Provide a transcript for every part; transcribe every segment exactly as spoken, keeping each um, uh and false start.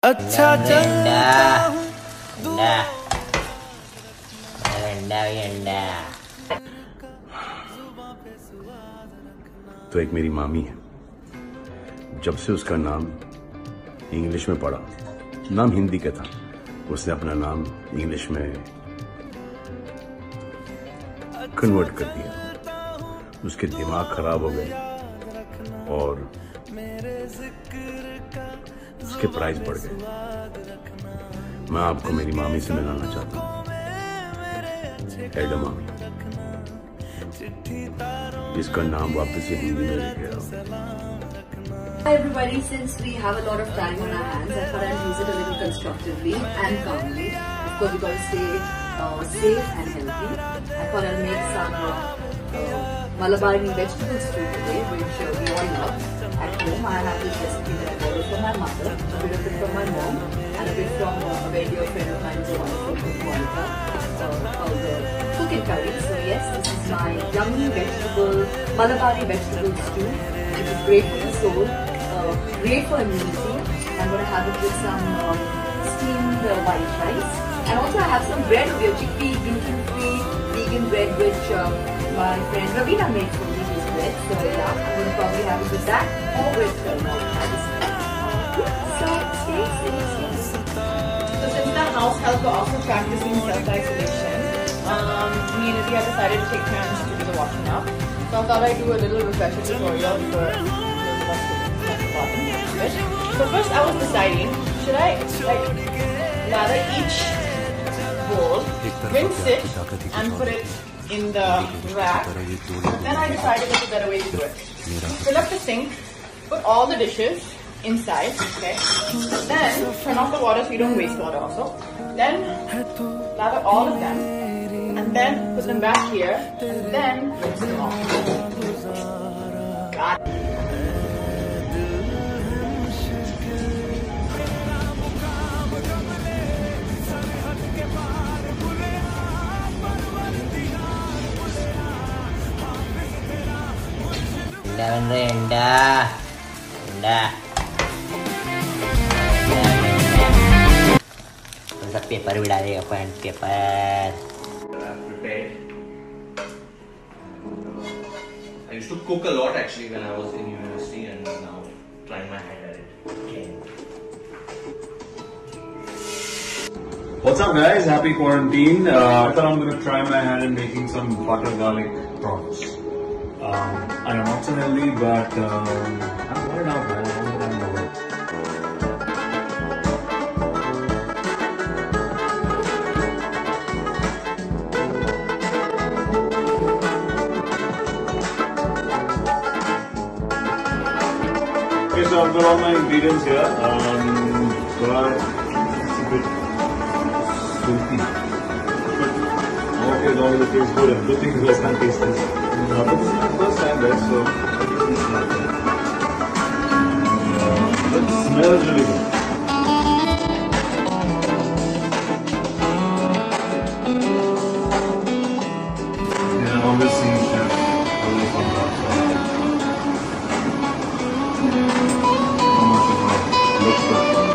अच्छा चलता हूँ तो एक मेरी मामी है, जब से उसका नाम इंग्लिश में पढ़ा, नाम हिंदी का था, उसने अपना नाम इंग्लिश में कन्वर्ट कर दिया। उसके दिमाग खराब हो गए और उसके प्राइस बढ़ गए। मैं आपको मेरी मामी से मिलाना चाहता हूँ, एडा मामी, इसका नाम वापस से हिंदी में लेके आओ। Hi everybody, since we have a lot of time on our hands, I thought I'd use it a little constructively and calmly. Of course, we've got to stay uh, safe and healthy. I thought I'll make some uh, uh, Malabari vegetable stew today, which uh, we all love. At home, I have this recipe that I borrowed from my mother, a bit of it from my mom, and a bit from uh, a very dear friend of mine, who's a wonderful cook, Maliaka, uh, called the Cooking Curry. So yes, this is my yummy vegetable, Malabari vegetable stew. It is great for the soul. Uh, great for immunity. I'm going to have it with some um, steamed uh, white rice, and also I have some bread over here, chickpea gluten-free vegan bread, which uh, my friend Ravina made for me, this bread. So yeah, I'm going to probably have it with that or with uh, rice. So stay safe. So since the house help, we're also practicing self-isolation. Um, me and Alia decided to take turns to do the washing up. So I thought I'd do a little refresher tutorial for those of us who So first I was deciding, should I like lather each bowl, rinse it and put it in the rack. Then I decided there's a better way to do it. Fill up the sink, put all the dishes inside, okay? Then turn off the water so you don't waste water also. Then lather all of them and then put them back here and then rinse them off. Got it. Enda, enda, enda, enda. Kau paper bila dia apa paper? Prepared. I used to cook a lot actually when I was in university, and now trying my hand at it. Okay. What's up, guys? Happy quarantine. Uh, I thought I'm gonna try my hand in making some butter garlic prawns. Um, I know, not so healthy, but um, I'm worried out, man. I don't know what I'm doing. Okay, so I've got all my ingredients here, um, but it's a bit soupy. Okay, as long as it tastes good, and good thing is I can't taste this. Uh, but this is my first time, guys, so it's not bad. Uh, but it smells really good. Yeah, I've always seen chefs really fun about that. How much of it looks good.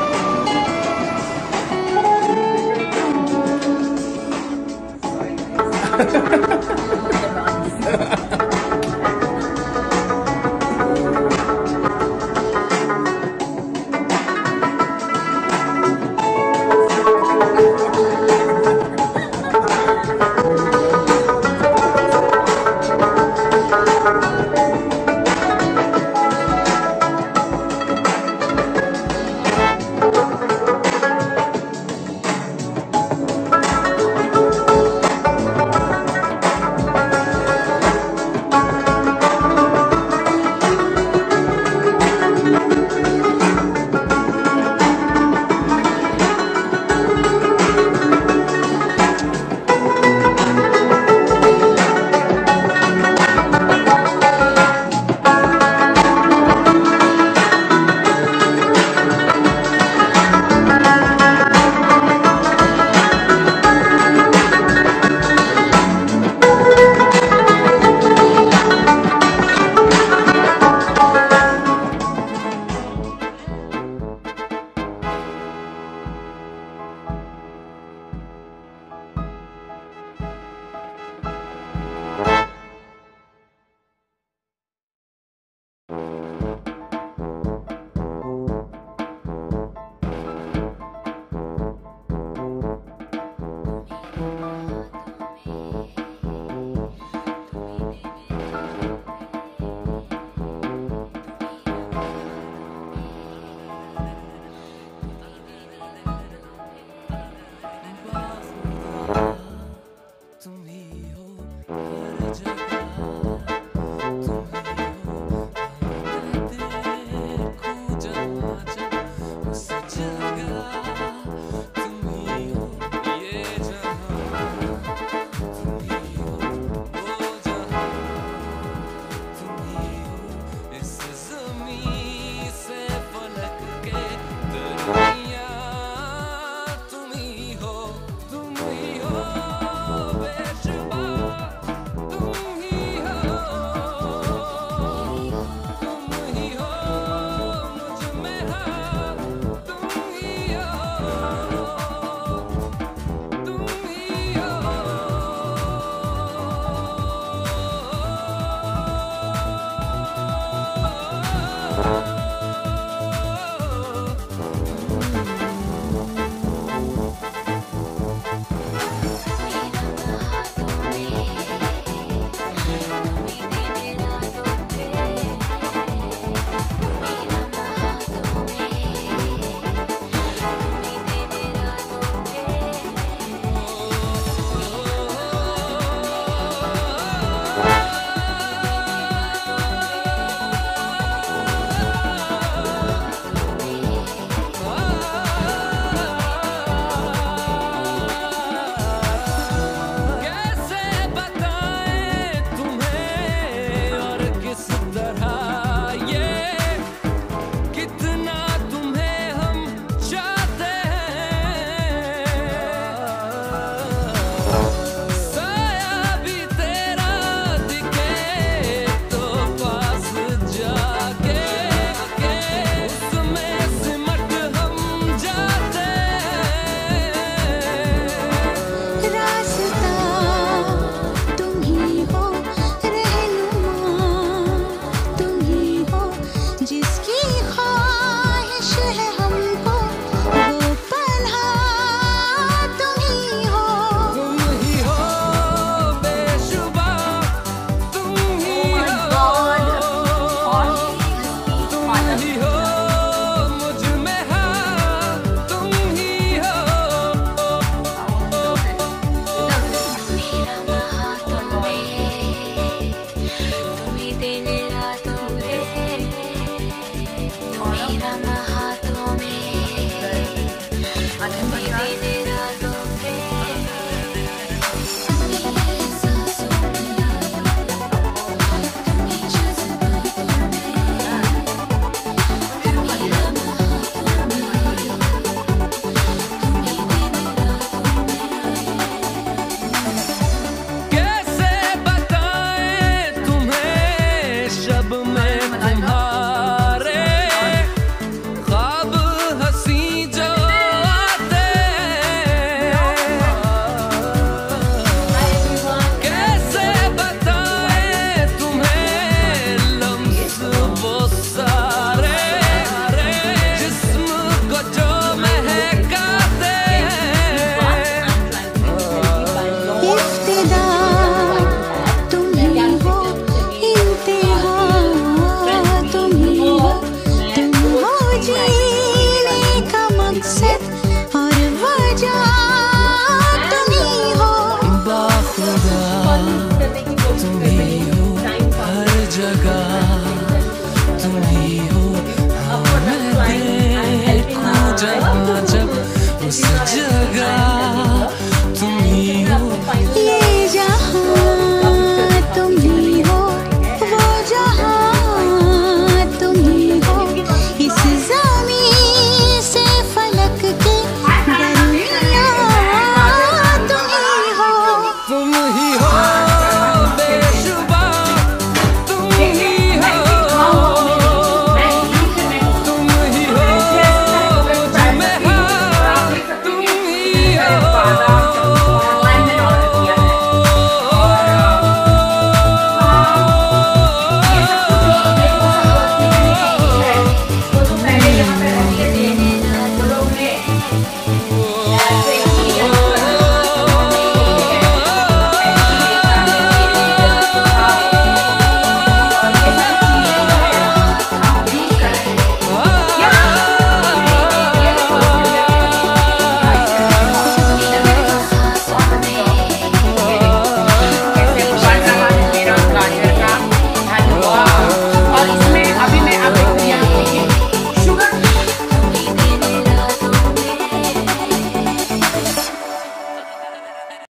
जब उस जगह